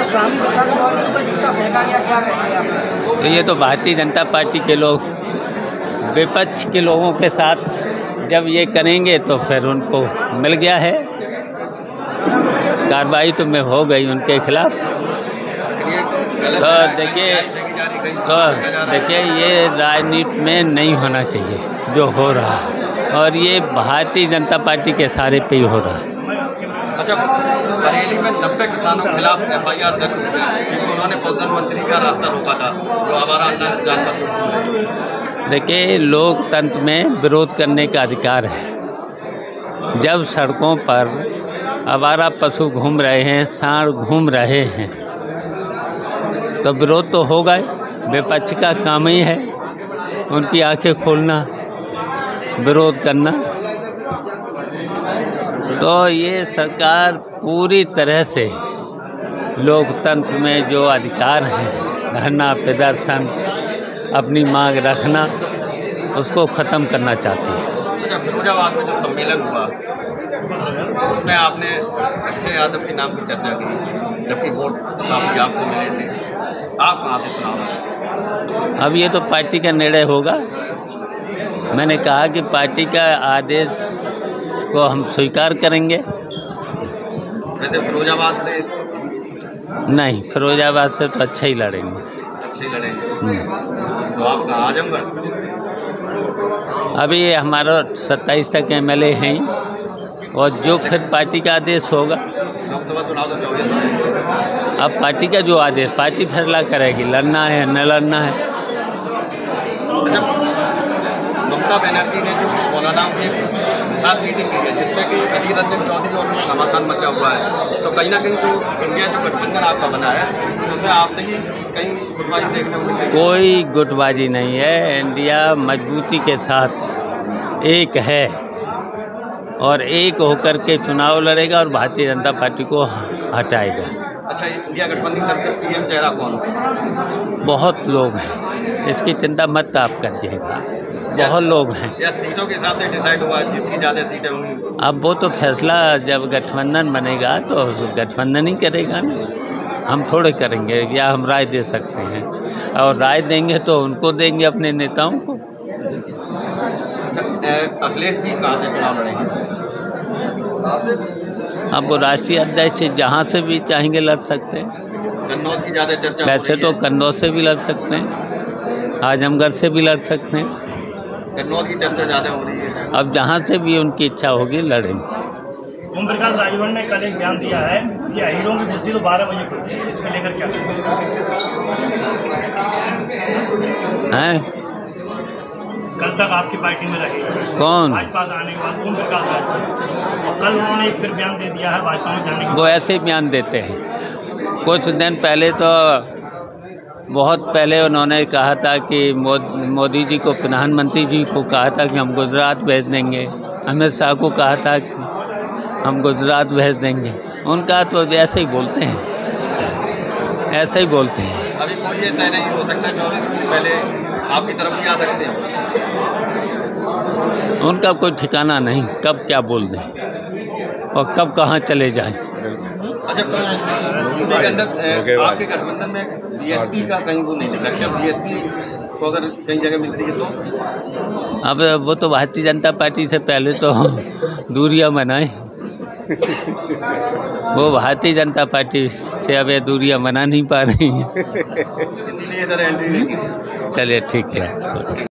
स्वामी प्रसाद मौर्य पर जूता फेंका गया, क्या कहेंगे? तो ये तो भारतीय जनता पार्टी के लोग विपक्ष के लोगों के साथ जब ये करेंगे तो फिर उनको मिल गया है, कार्रवाई तो में हो गई उनके खिलाफ। तो देखिए ये राजनीति में नहीं होना चाहिए जो हो रहा है, और ये भारतीय जनता पार्टी के सारे पे ही हो रहा है। अच्छा, बरेली में 90 किसानों के खिलाफ FIR दर्ज हुई क्योंकि उन्होंने प्रधानमंत्री का रास्ता रोका था जो आवारा जानवर। देखिए लोकतंत्र में विरोध करने का अधिकार है। जब सड़कों पर आवारा पशु घूम रहे हैं, सांड घूम रहे हैं, तो विरोध तो होगा। विपक्ष का काम ही है उनकी आंखें खोलना, विरोध करना। तो ये सरकार पूरी तरह से लोकतंत्र में जो अधिकार हैं, धरना प्रदर्शन, अपनी मांग रखना, उसको ख़त्म करना चाहती है। अच्छा, फिरोजाबाद में जो सम्मेलन हुआ उसमें आपने अक्षय यादव के नाम की चर्चा की, जबकि वोट काफ़ी आपको मिले थे, आप कहाँ से चुनाव? अब ये तो पार्टी का निर्णय होगा। मैंने कहा कि पार्टी का आदेश को हम स्वीकार करेंगे। वैसे फिरोजाबाद से नहीं, फिरोजाबाद से तो अच्छा ही लड़ेंगे। अच्छे ही लड़ेंगे। तो आपका आजमगढ़ अभी हमारा 27 तक MLA हैं, और जो फिर पार्टी का आदेश होगा। लोकसभा चुनाव तो 24 में। अब पार्टी का जो आदेश, पार्टी फैसला करेगी, लड़ना है न लड़ना है। अच्छा, ममता बनर्जी ने जो मौलाना को एक विशाल मीटिंग की है जिसमें कि अधीर रंजन चौधरी और उनमें घमासान मचा हुआ है, तो कहीं ना कहीं जो इंडिया जो गठबंधन आपका बना है उसमें आपसे ही कहीं गुटबाजी देखने को मिल रही है? कोई गुटबाजी नहीं है। इंडिया मजबूती के साथ एक है और एक होकर के चुनाव लड़ेगा और भारतीय जनता पार्टी को हटाएगा। अच्छा, इंडिया गठबंधन की तरफ से PM चेहरा कौन सा? बहुत लोग हैं, इसकी चिंता मत आप करिएगा, बहुत लोग हैं। या सीटों के हिसाब से डिसाइड हुआ जिसकी ज़्यादा सीटें होंगी? अब वो तो फैसला जब गठबंधन बनेगा तो गठबंधन ही करेगा ना, हम थोड़े करेंगे, या हम राय दे सकते हैं, और राय देंगे तो उनको देंगे अपने नेताओं को। अच्छा, अखिलेश जी कहाँ से चुनाव लड़ेंगे? अब वो राष्ट्रीय अध्यक्ष जहाँ से भी चाहेंगे लड़ सकते हैं। कन्नौज की ज़्यादा चर्चा वैसे तो कन्नौज से भी लड़ सकते हैं, आजमगढ़ से भी लड़ सकते हैं। कन्नौज की चर्चा ज़्यादा हो रही है। अब जहाँ से भी उनकी इच्छा होगी लड़ेंगे। ओम प्रकाश राजभर ने कल एक बयान दिया है कि अहीरों की बुद्धि तो 12 बजे खुलती है, इसको लेकर क्या हैं? कल तक आपकी पार्टी में रहे कौन? भाजपा आने के बाद ओम प्रकाश राजभर, और कल उन्होंने एक फिर बयान दे दिया है भाजपा में जाने के। वो ऐसे ही बयान देते हैं। कुछ दिन पहले तो बहुत पहले उन्होंने कहा था कि मोदी जी को, प्रधानमंत्री जी को कहा था कि हम गुजरात भेज देंगे, अमित शाह को कहा था कि हम गुजरात भेज देंगे। उनका तो ऐसे ही बोलते हैं, ऐसे ही बोलते हैं। अभी कोई ये तय नहीं हो सकता 24 से पहले आपकी तरफ भी आ सकते हैं? उनका कोई ठिकाना नहीं, कब क्या बोल दें और कब कहाँ चले जाएं। अच्छा, यूपी के अंदर आपके गठबंधन में BSP का कहीं वो नहीं चल रहा क्या? BSP को अगर कहीं जगह मिलती है तो? अब वो तो भारतीय जनता पार्टी से पहले तो दूरियां बनाए। वो भारतीय जनता पार्टी से अब ये दूरियां बना नहीं पा रही हैं। इसीलिए इधर एंट्री लेंगे। चलिए ठीक है।